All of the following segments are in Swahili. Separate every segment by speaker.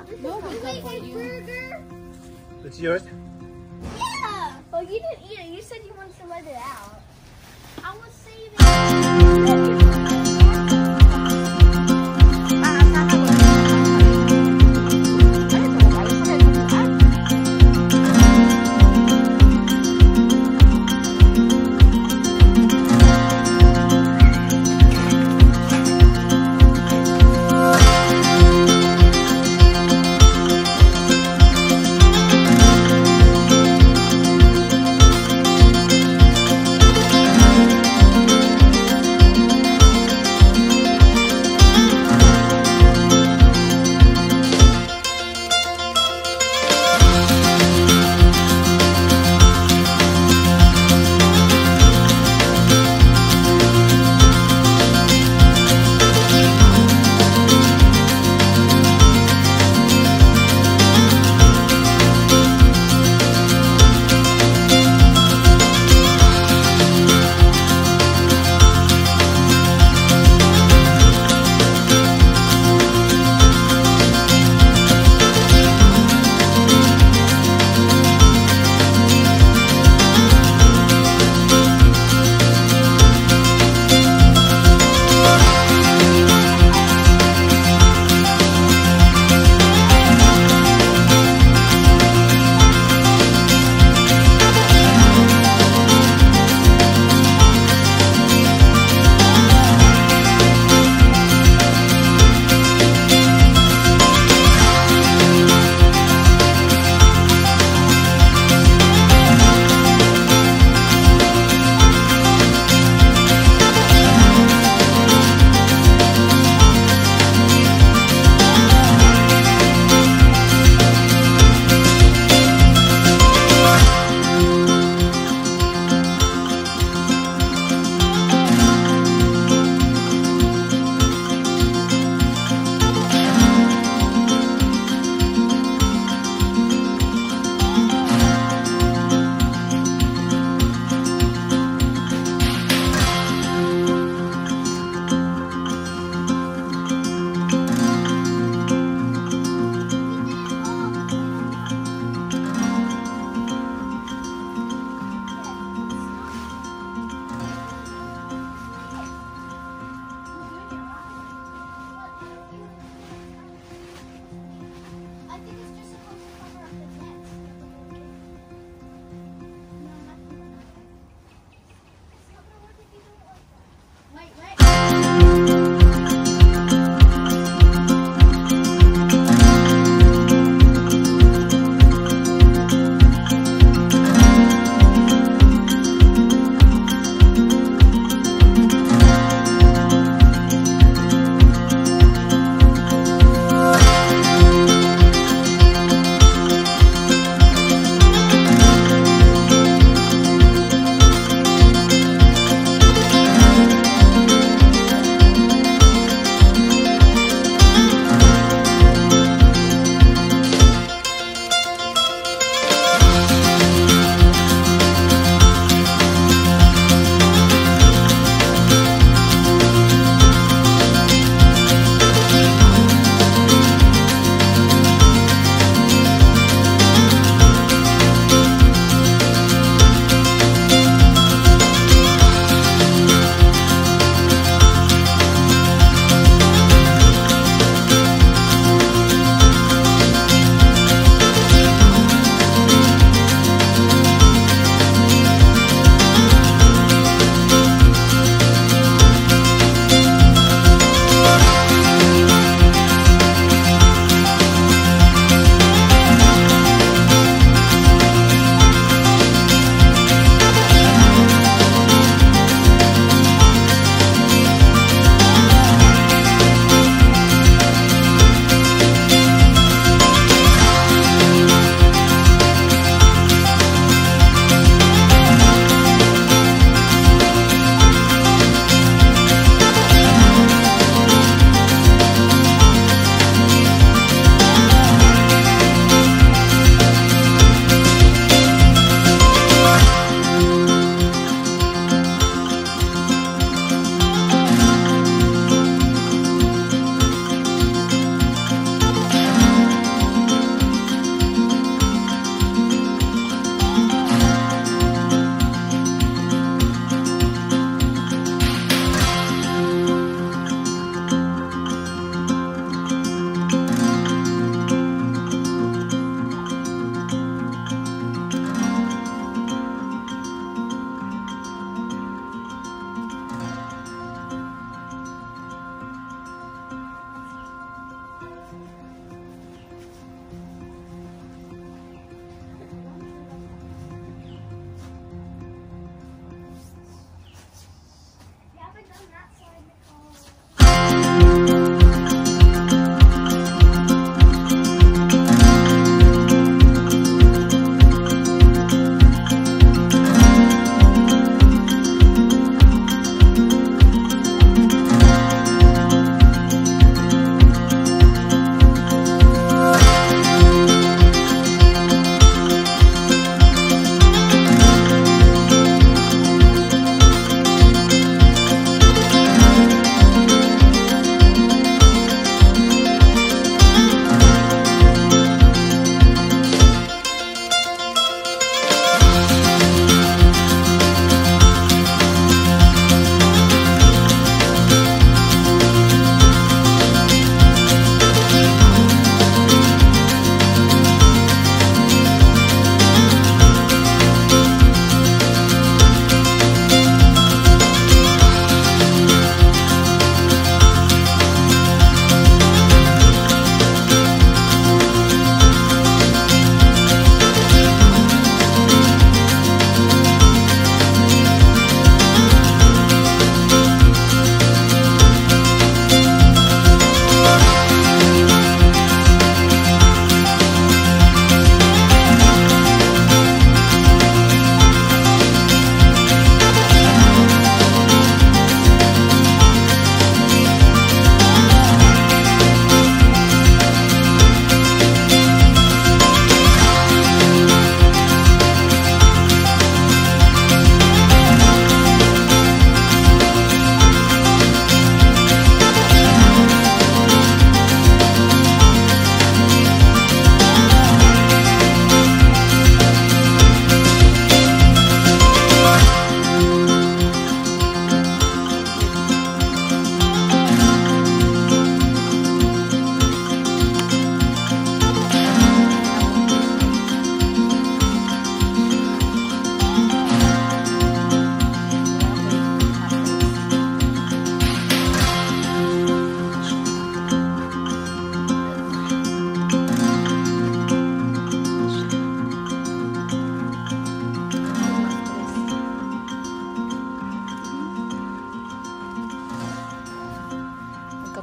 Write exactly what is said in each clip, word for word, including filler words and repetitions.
Speaker 1: No,
Speaker 2: You
Speaker 1: but
Speaker 2: ate
Speaker 1: for
Speaker 2: my
Speaker 1: you.
Speaker 2: burger?
Speaker 3: It's yours?
Speaker 2: Yeah! Well, you didn't eat it. You said you wanted to let it out. I was saving it.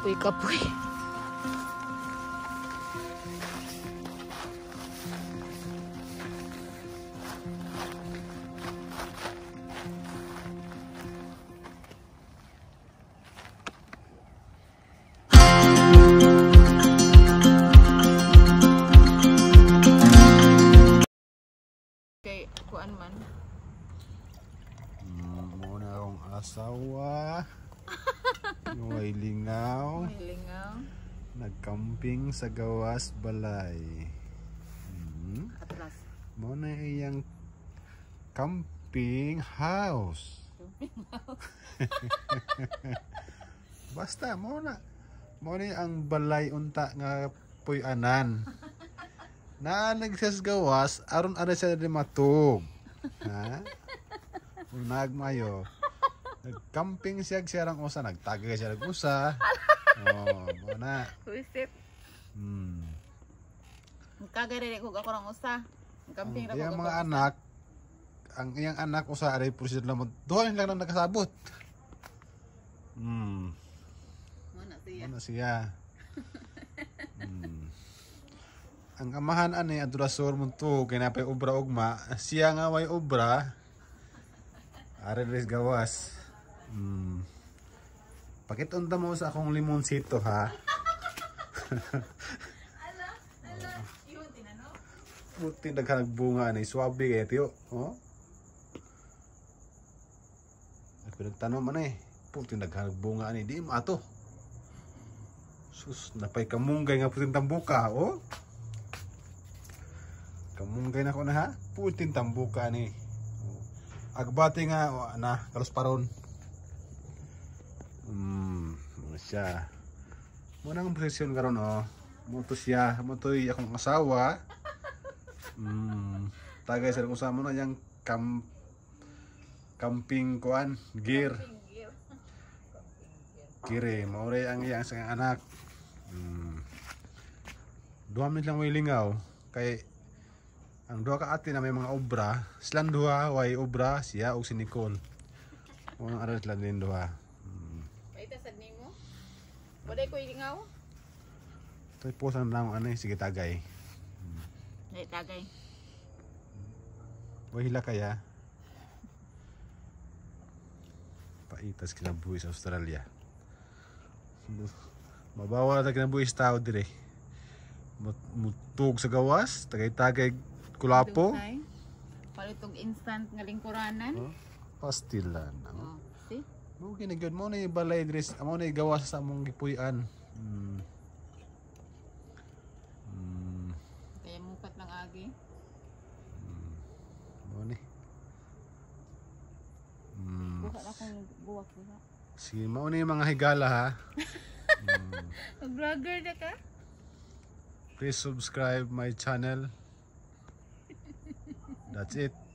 Speaker 1: Kapoy-kapoy. Kay kuan man.
Speaker 3: Hmm, muna akong asawa. May lingaw.
Speaker 1: May lingaw.
Speaker 3: Nagcamping sa gawas balay. Hmm.
Speaker 1: Atlas.
Speaker 3: Muna iyang camping house. Basta muna. Muna ang balay unta nga puy-anan. Na nagsasgawas aron ara siya di matug. Ha? Unag mayo. Nag-camping siya siya rang usa, nagtagay siya rang usa. Oh, muna.
Speaker 1: Kuisit.
Speaker 3: Hmm.
Speaker 1: Kagare ko ako rang usa. Camping ra ko.
Speaker 3: Ang iyang mga anak, ang iyang anak usa aray pursid lang mo. Duha lang lang nakasabot. Hmm.
Speaker 1: Muna siya.
Speaker 3: Ano siya? Hmm. Ang amahan ani adurasor mo to kay napay obra ugma, siya nga way obra. Are res gawas. Hmm. Pakitunta mo sa akong limonsito ha.
Speaker 1: Ala, ala. Iyon tinano.
Speaker 3: Buti naghanag bunga ni swabe kay tiyo, oh. Pinagtanom man eh. Puti naghanag bunga ni di mato. Sus, napay kamunggay nga puting tambuka, oh. Kamunggay na ko na ha. Puting tambuka ni. Oh. Agbati nga oh, na kalos paron. Hmm, ano siya. Muna ang posisyon karon oh. Moto siya, motoy akong asawa. Hmm, tagay sa kung sa mo na yang camp camping kuan gear. Kire, maure ang iyang sa anak. Hmm. Duha minit lang may lingaw kay ang duha ka ate na may mga obra, silang duha way obra, siya ug si Nicole. Unang aral lang din duha. Hmm.
Speaker 1: Paita sad nimo. Waday ko ilingaw.
Speaker 3: Toy posan lang ano eh, sige tagay.
Speaker 1: Dai tagay.
Speaker 3: Way hila kaya. Paitas kinabuhi sa Australia. Mabawal na kinabuhi sa tao dire. Mutug sa gawas, tagay-tagay kulapo.
Speaker 1: Palitog instant nga lingkuranan.
Speaker 3: Oh, pastilan.
Speaker 1: Oh, see?
Speaker 3: Mo ginigod mo na balay dress, amo na gawas sa among gipuy-an. Hmm. Hmm.
Speaker 1: Kaya mukat lang agi.
Speaker 3: Hmm. Mo ni. Hmm.
Speaker 1: Buka na akong buwak buka.
Speaker 3: Sige, mo ni mga higala ha. Hmm.
Speaker 1: Vlogger na ka?
Speaker 3: Please subscribe my channel. That's it.